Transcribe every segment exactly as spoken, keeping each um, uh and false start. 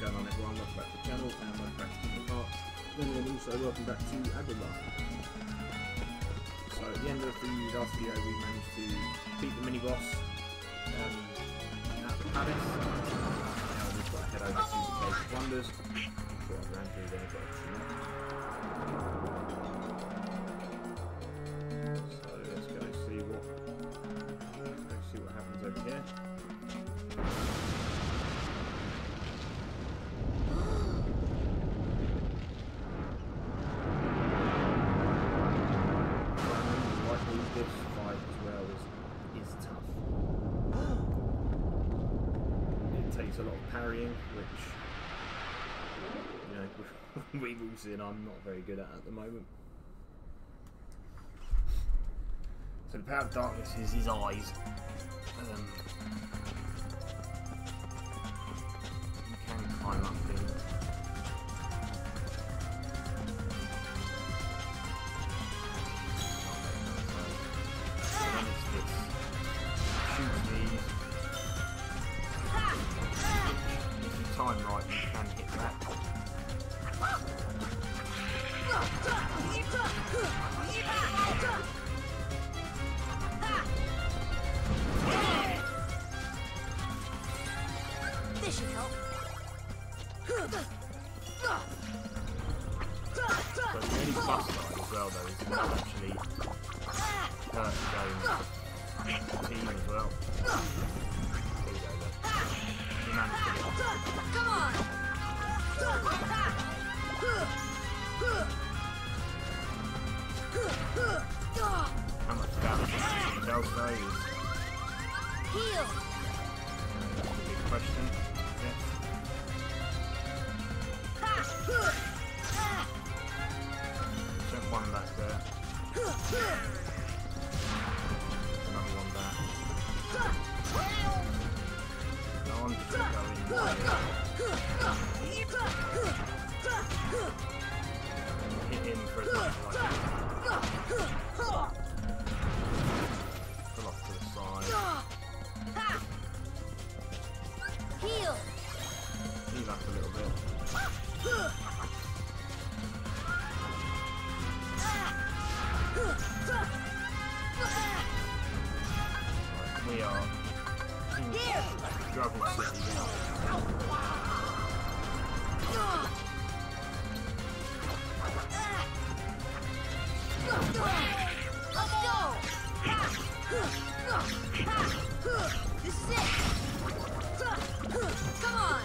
going on, everyone? Welcome back to the channel and welcome back to Kingdom Hearts. Then again, also welcome back to Agrabah. So at the end of the last video we managed to beat the mini boss um, at the palace. Now we've got to head over to the Cave of Wonders. Thought I'd ran through there, but so let's go see what let's go see what happens over here. A lot of parrying, which you know we've all seen I'm not very good at at the moment. So the power of darkness is his eyes. Um, you can climb up things. So then it's this. Shoot these. Time right, you can hit that. This should help. So the only plus side as well though is it might actually hurt going team as well. There you go though. You managed to get it. Come on! How much damage does Bell say is Heal! a big question. Yes. Sent one back there. Another one back. No, I'm just going to go in here. Hit him for as much as I can. Pull off to the side. Heal! Heal up a little bit. Right, we are in Struggle City now. Let's go! This is it! Come on!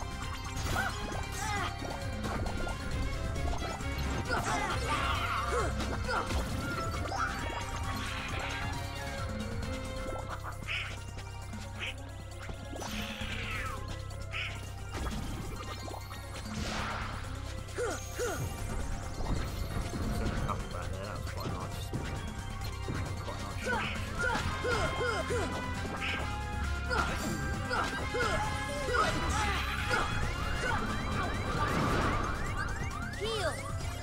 Heal!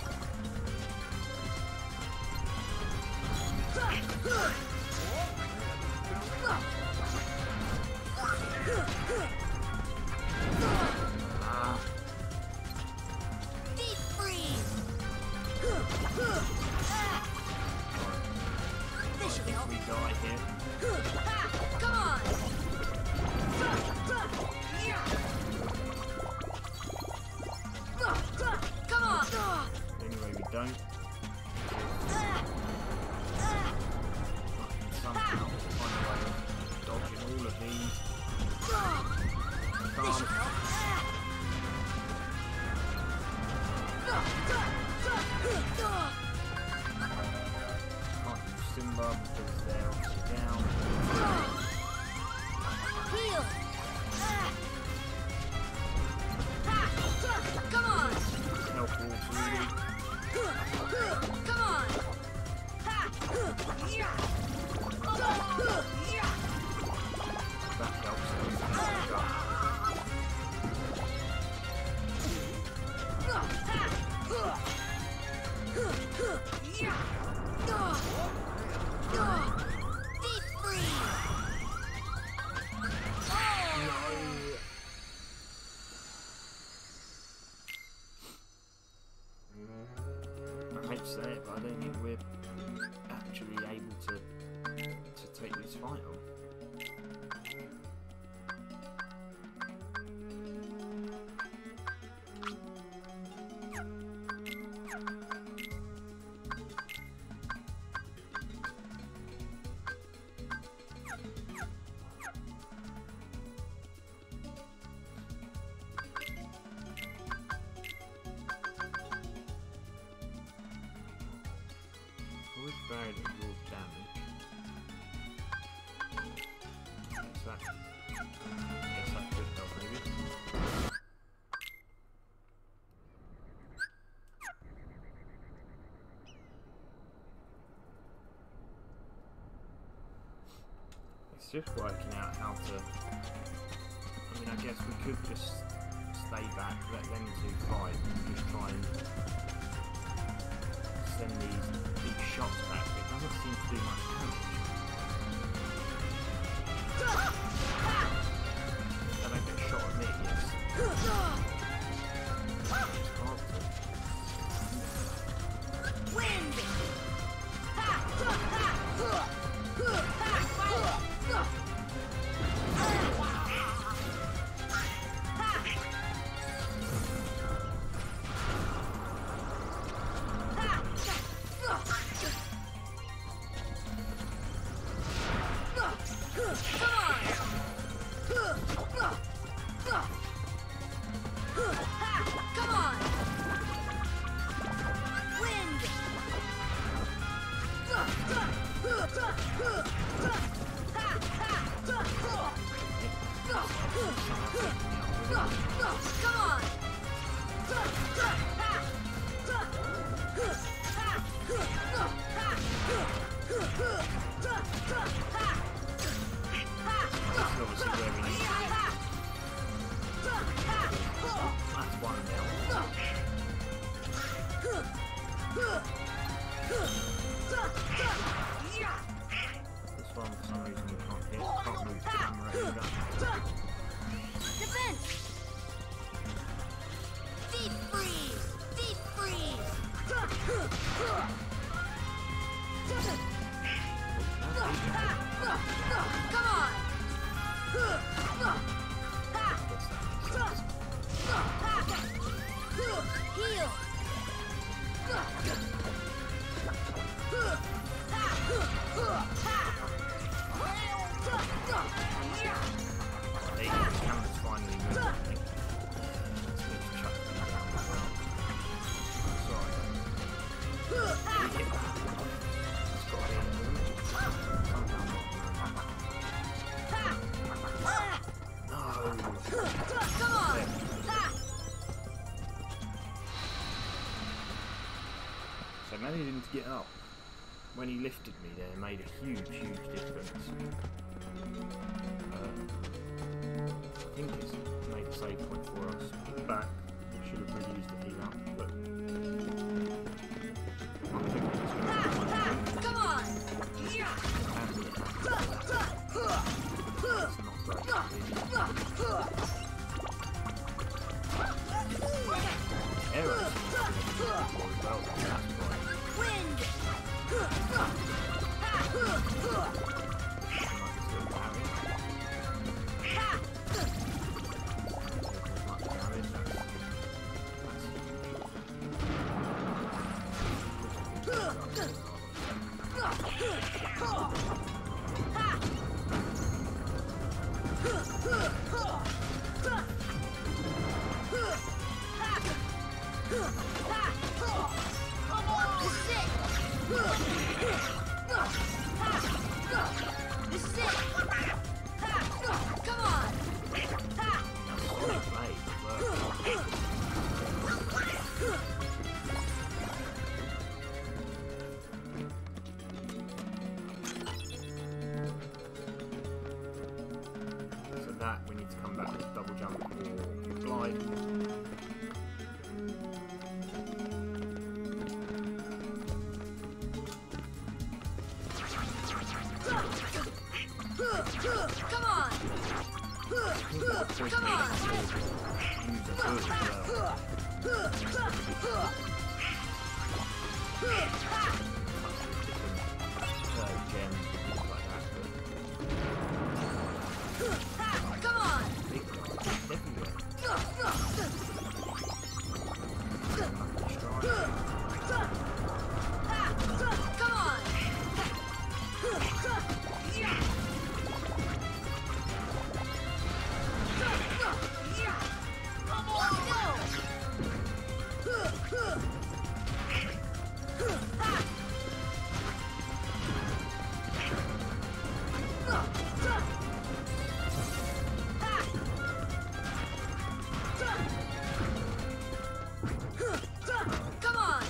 Deep freeze! This should help. We die here. Come on! Come on! Anyway, we don't. Somehow find a way of dodging all of these. This should help. Can't use Simba because they're obviously down. Heal! Come on! Help all really. Come on! That helps. Deep freeze! I don't think we're actually able to to take this fight on. Always buried at your damage. Guess that, guess that could help maybe. It's just working out how to. I mean, I guess we could just stay back, let them two fight, and just try and send these big shots back. It doesn't seem to do much damage. They don't get shot at me, yes. It's hard to. Wind! Come on! Wind! Come on! That's obviously where we need to be. That's one down. This one, for some reason, we can't hit. Can't move the camera either. Defense! Deep freeze! Deep freeze! Come on! Heal! There you go, the camera's finally moved, I think. Let's just chuck them down as well. Sorry. We get that. It's got to be in the room. Somehow not. No! Come on! So managing him to get up when he lifted me there made a huge, huge difference. Uh, I think it's made a save point for us. Back, should have really used the heal up, but I'm thinking it's going to Come on! handle it. It's not great. Errors as well. That's right. Wind! This is it! Come on! So that we need to come back with double jump or glide. Come on! Come on! Use a hood as well. different uh, gems and things like that. But Come on! big guys everywhere. Come on! Come on!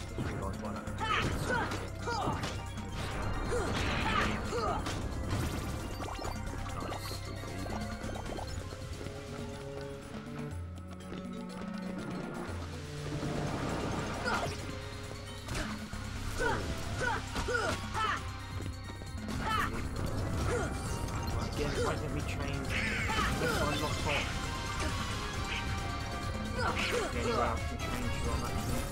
Again, why don't we change? This one not hot. Anyway, I can change what I'm actually.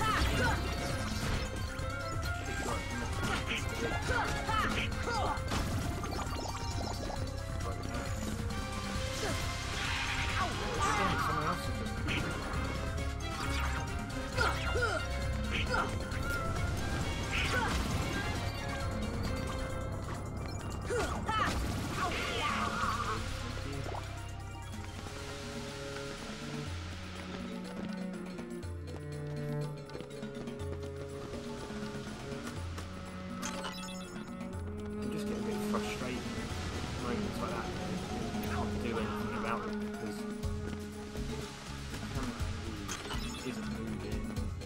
It's like not Again, someone else is just. I'm just getting a bit frustrated moments like that. You can't do anything about them because the camera isn't moving,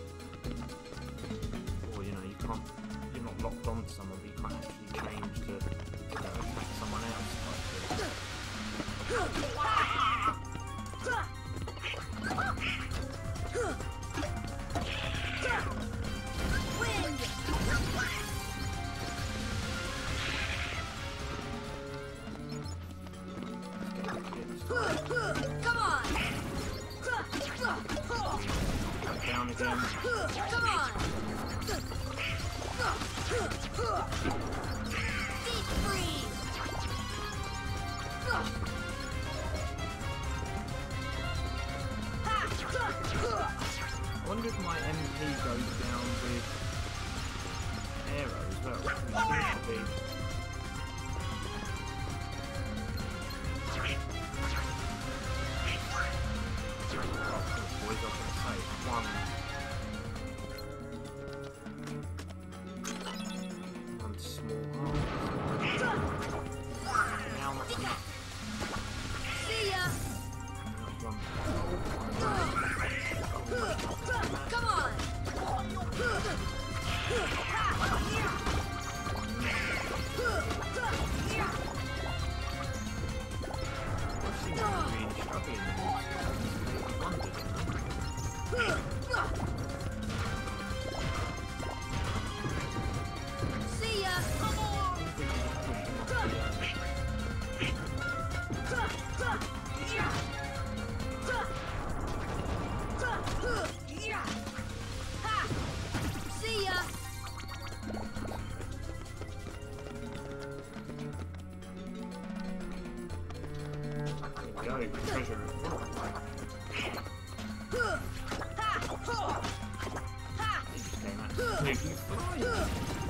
or you know you can't. You're not locked onto someone, but you can't actually change to you know, attack someone else. Wind! Come on! Down again. Come on! Deep freeze! I wonder if my M P goes down with aero as well. It seems to be. Oh, boys, I was going to say one. One small heart. Now that's enough. See ya! Now one. Come on! I've seen them really struggling with these. I wondered. See ya! Come on! See ya! Go, treasure. Making fire.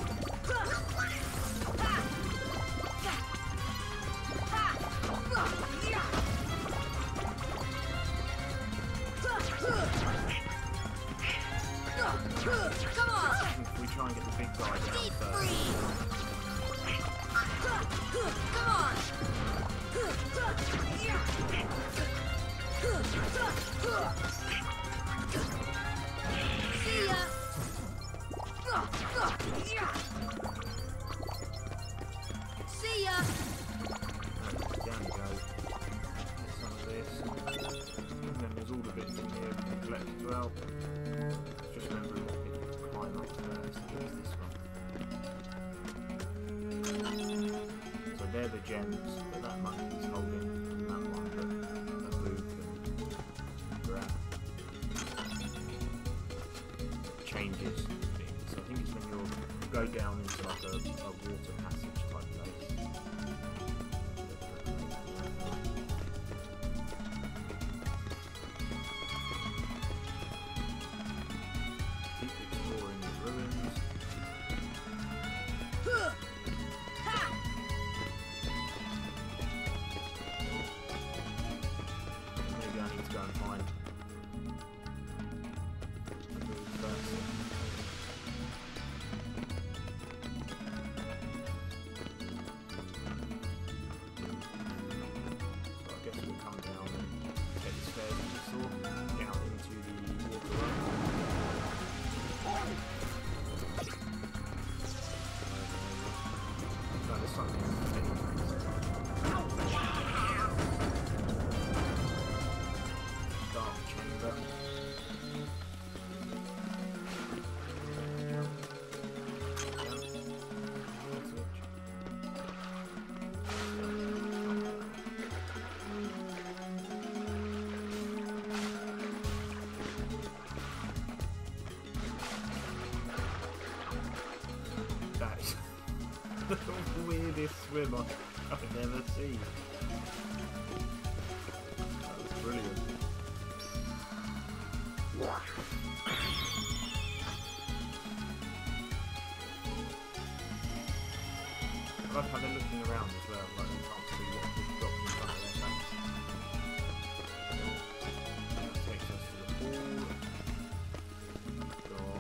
Come on! If we try and get the big guy down Deep first. freeze! Come on! See ya! See ya! Down you go. Get some of this. And then there's all the bits in here we can collect as well. Just remembering what bit to climb up first. I think it's this one. So they're the gems that that monkey's holding. That one, but a blue can grab. Changes things. So I think it's when you're go down into like a, a water passage type place. Keep exploring the ruins. Maybe I need to go and find the ruins first. The weirdest swimmer I've never seen. That was brilliant. I love how they're looking around as well, like they can't see what just dropped in front of their face. That takes us to the pool. Got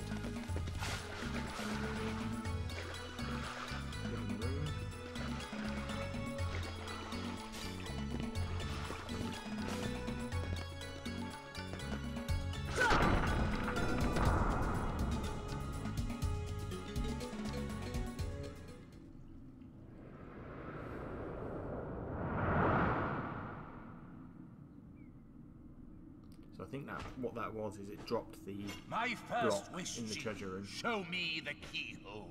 So I think that what that was is it dropped the My first block wish in the treasure room. Show me the keyhole.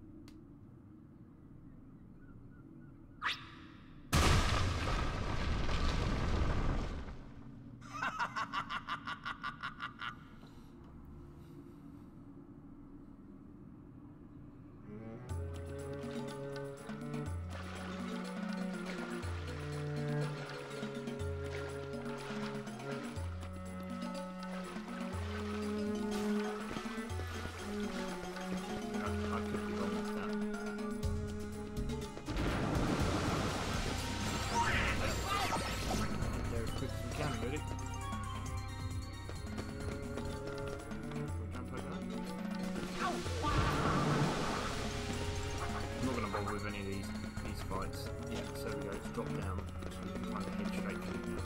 With any of these these fights. Yeah, so we go, it's drop down, so we can kind of head straight through now.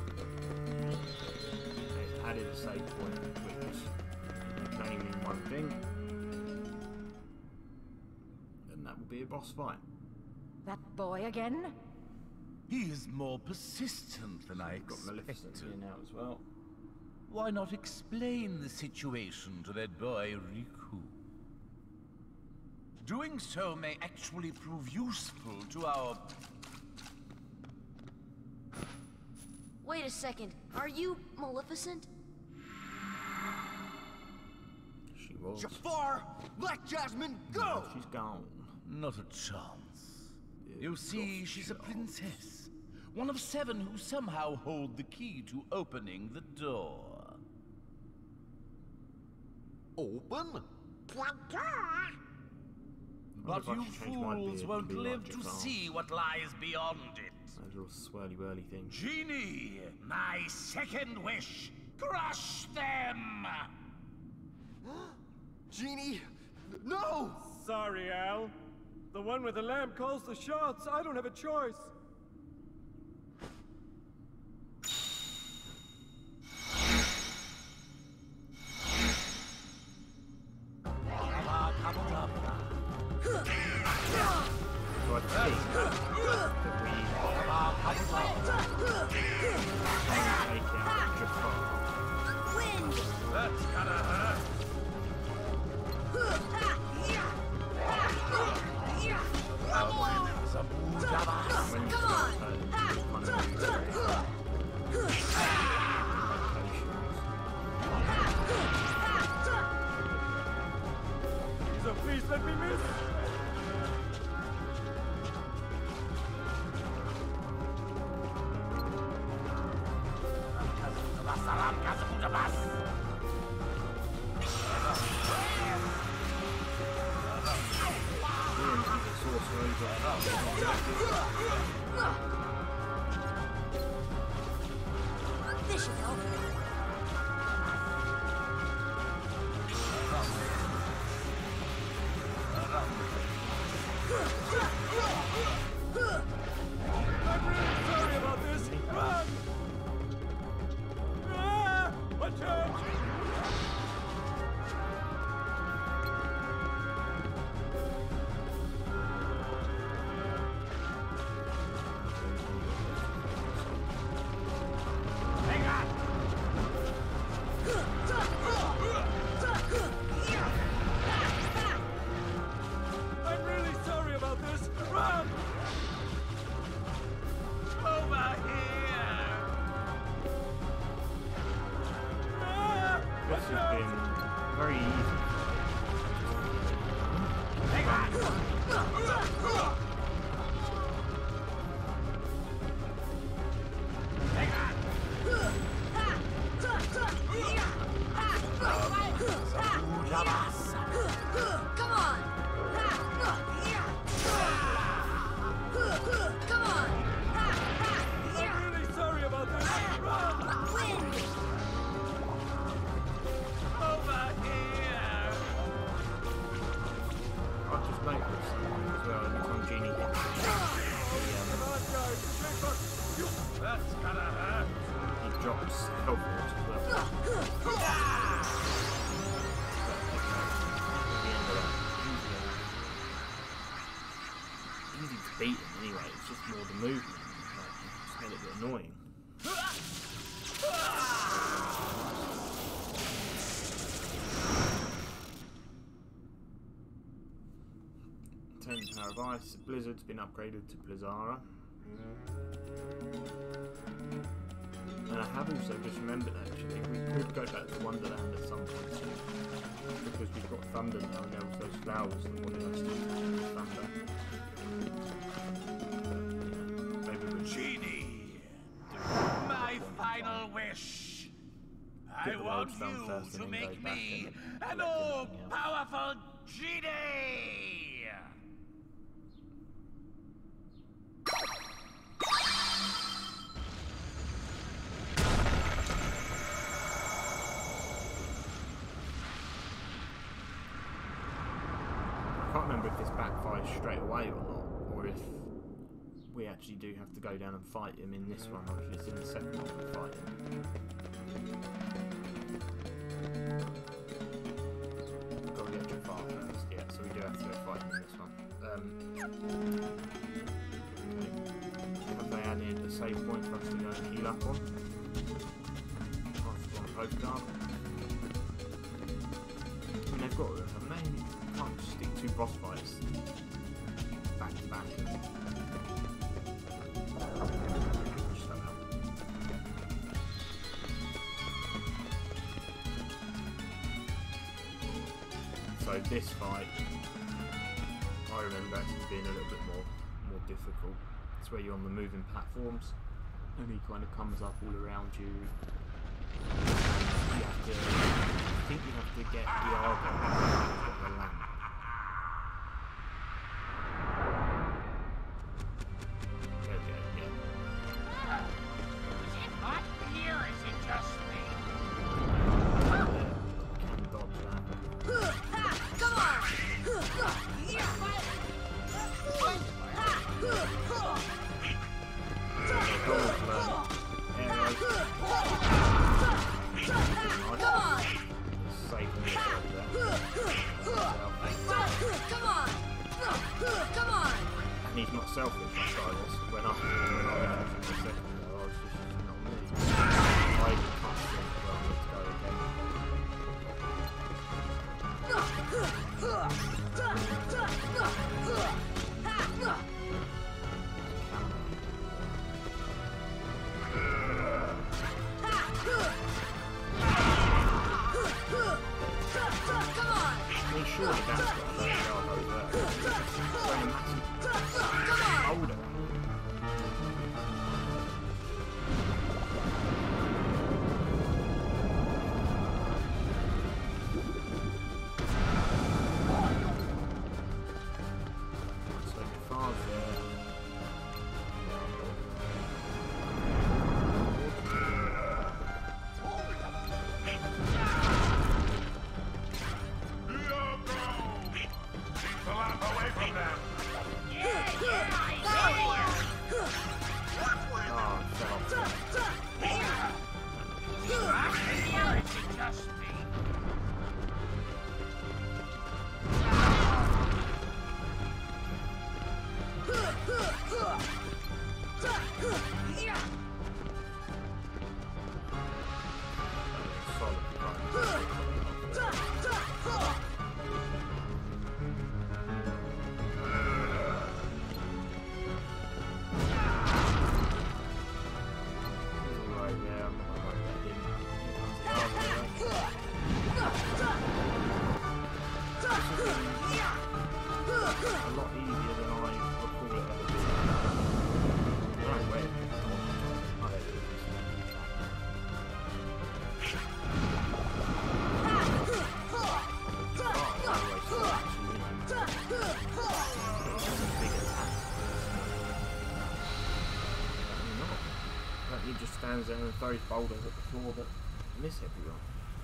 It's added a save point, which can only mean one thing, and that will be a boss fight. That boy again? He is more persistent than I We've got Maleficent expected. here now as well. Why not explain the situation to that boy, Riku? Doing so may actually prove useful to our... Wait a second. Are you Maleficent? She was. Jafar, let Jasmine go! No, she's gone. Not a chance. Yeah, You see, gosh, she's a chance. princess. One of seven who somehow hold the key to opening the door. Open? But if I you should change my fools beard won't to be live like to Jafar. see what lies beyond it. Those little swirly whirly things. Genie, my second wish, crush them! Genie, no! Sorry, Al. The one with the lamp calls the shots. I don't have a choice. So I think that we take out Jafar. Wind! That's gonna hurt. When you Come start on! turning, you kind of locations. So please let me miss. This should help. I'm really sorry about this. Run! Ah! Watch out! I'm really sorry about this. Run! Over here! Ah! This Watch has out! been very easy. Come on! Come on! I'm really sorry about this. Run! Win! Over here! I've just noticed as well every time Genie hits Come on, guys. Shape up. You. That's gonna hurt. he drops health points as well. At the end of that, easy, easy to beat him anyway, it's just more the movement. Like, it's made it a bit annoying. ten Power of Ice, Blizzard's been upgraded to Blizzara. And I have also just remembered actually, we could go back to Wonderland at some point soon. Because we've got Thunder now and there was those flowers that wanted us to attack with Thunder. But, yeah, maybe we'll Genie, my final wish. I Get the want roads done first you and to then go make back me and an collect everything else. all-powerful genie. I can't remember if this backfires straight away or not, or if we actually do have to go down and fight him in this one, or if it's in the second one we fight him. Got the extra far first, yeah, so we do have to go fight him in this one. Um, okay. Have they added a save point for us to go and heal up on? After on postcard. I mean, they've got room, haven't they? You can't just stick two boss fights back to back. And push them out. So this fight, I remember actually being a little bit more more difficult. It's where you're on the moving platforms, and he kind of comes up all around you. You have to, I think you have to get the Argo, get the lamp. There we go, yeah. Is it hot here or is it just me? There, can dodge that. Come on! Dodge, learn. Arrows. Come on! Save me over there. Come on! Come on! And he's not selfish like I was when I, when I was using the second ago, I was just using it on me. I can't think, well, let's go Come on! I mean, surely that's got a third yard over there. Throwing a massive Come on! boulder. just me. Solid fight. Right, yeah, I'm not like that in. A lot easier than I recall it ever being. Right, wait. I don't do He just stands there and throws boulders at the floor that miss everyone.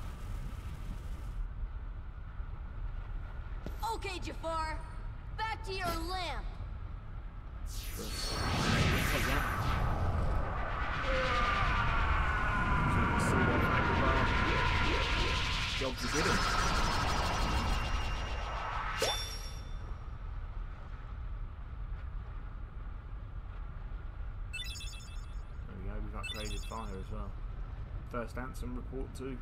Okay, Jafar. Back to your lamp. Sure. Take that. So you can see that jobs are good. Upgraded fire as well. First Ansem report too.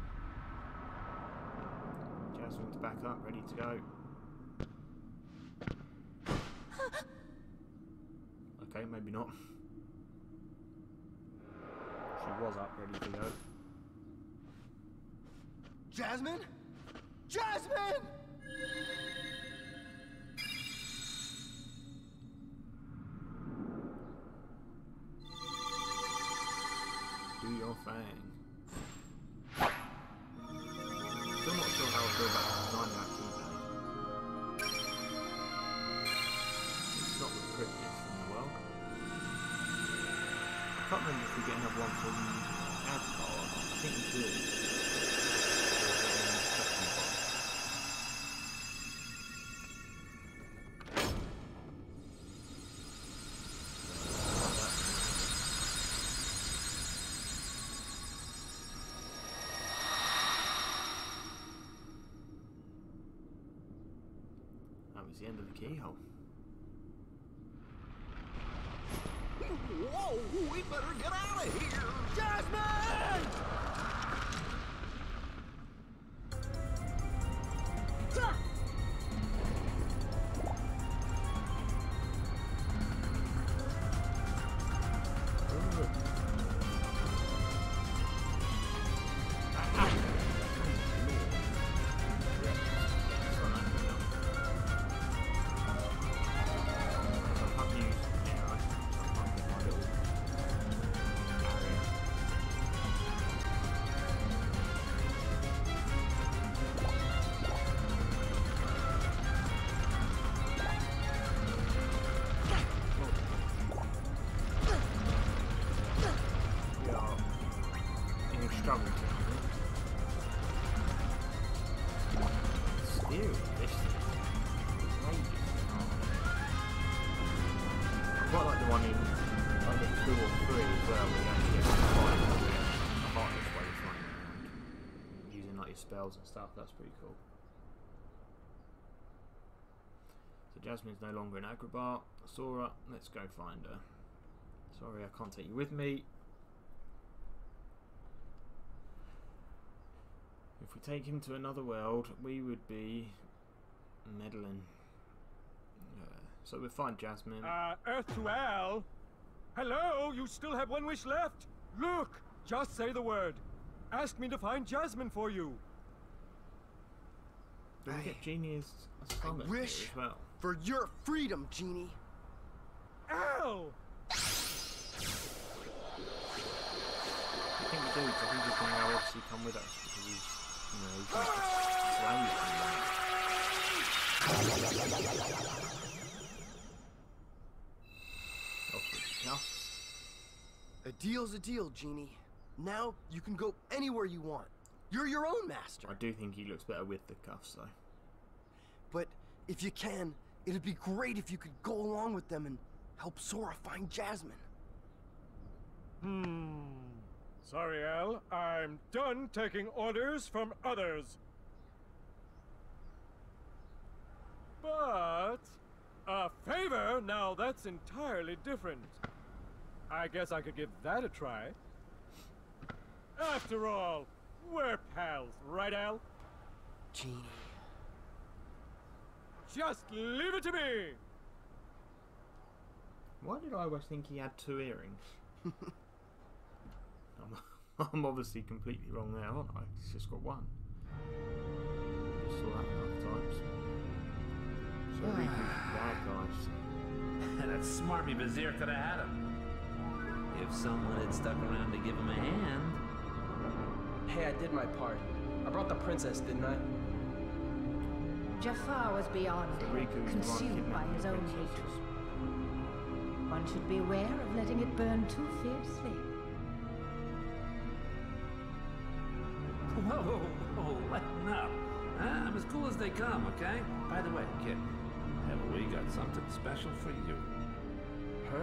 Jasmine's back up, ready to go. Okay, maybe not. She was up, ready to go. Jasmine? Jasmine! Do your thing. Still not sure how I feel about nine out of ten. It's not the prettiest in the world. I can't remember if we get another one from Adpar. I think we do. The end of the keyhole. Whoa, we better get out of here! Jasmine! Spells and stuff, that's pretty cool. So Jasmine's no longer an Agrabah. Sora, let's go find her. Sorry, I can't take you with me. If we take him to another world, we would be meddling. Uh, so we'll find Jasmine. Uh, Earth to Al? Hello, you still have one wish left? Look, just say the word. Ask me to find Jasmine for you. Do we get Genie as a summon I wish as well? for your freedom, Genie. Al! I think we do, because I think he can now obviously come with us because he's, you know, he's just slave. Off with the cuffs. A deal's a deal, Genie. Now you can go anywhere you want. You're your own master. I do think he looks better with the cuffs, though. But if you can, it'd be great if you could go along with them and help Sora find Jasmine. Hmm. Sorry, Al. I'm done taking orders from others. But a favor? Now that's entirely different. I guess I could give that a try. After all, we're pals, right, Al? Genie. Just leave it to me! Why did I always think he had two earrings? I'm, I'm obviously completely wrong there, aren't I? He's just got one. Just saw that enough times. So Riku's bad guys. That smarmy Vizier could have had him. If someone had stuck around to give him a hand. Hey, I did my part. I brought the princess, didn't I? Jafar was beyond So Riku is the one consumed by kidnapping his the own princesses. hatred. One should beware of letting it burn too fiercely. Whoa, whoa, whoa, lighten up. Huh? I'm as cool as they come, okay? By the way, kid, have we got something special for you? Huh?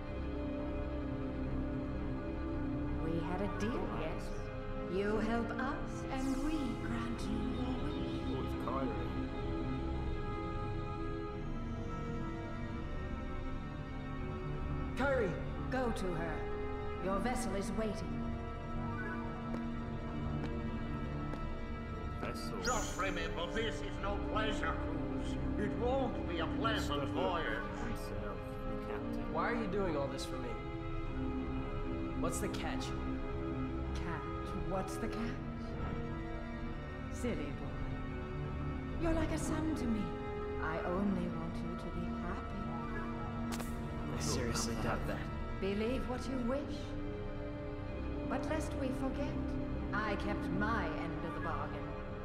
We had a deal, yes. You help us, and we grant you your wish. Oh, it's Kyrie. Kyrie! Go to her. Your vessel is waiting. Vessel. Just remember, this is no pleasure cruise. It won't be a pleasant voyage. Himself, the captain. Why are you doing all this for me? What's the catch? Catch? What's the catch? Silly boy. You're like a son to me. I only want you to be happy. I seriously doubt that. Believe what you wish. But lest we forget, I kept my end of the bargain.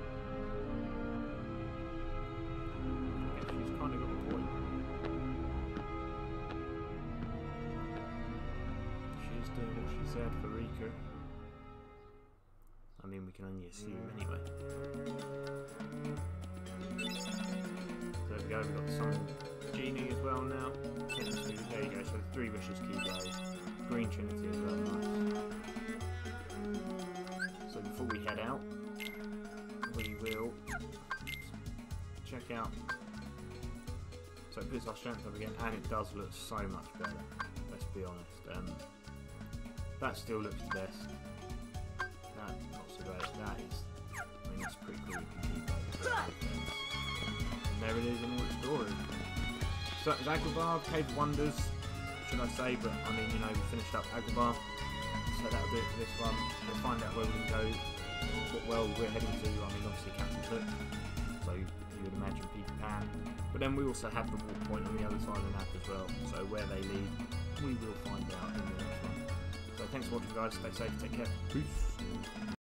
Yeah, she's kind of got a point. She's doing what she said for Riku. I mean, we can only assume anyway. So there we go, we've got the Sun Genie as well now. There you go, so three wishes keyblade. Green Trinity as well, nice. So before we head out, we will check out. So it puts our strength up again, and it does look so much better. Let's be honest. Um, that still looks the best. That not so great. That is. I mean, that's pretty cool. You can keep that. And there it is in all its glory. So it's Agrabah, Cave of Wonders, should I say? But I mean, you know, we finished up Agrabah, so that'll do it for this one. We'll find out where we're going to go, what world we're heading to. I mean, obviously Captain Hook, so you would imagine Peter Pan. But then we also have the walk point on the other side of the map as well. So where they lead, we will find out in the next one. So thanks for watching, guys. Stay safe, take care. Peace.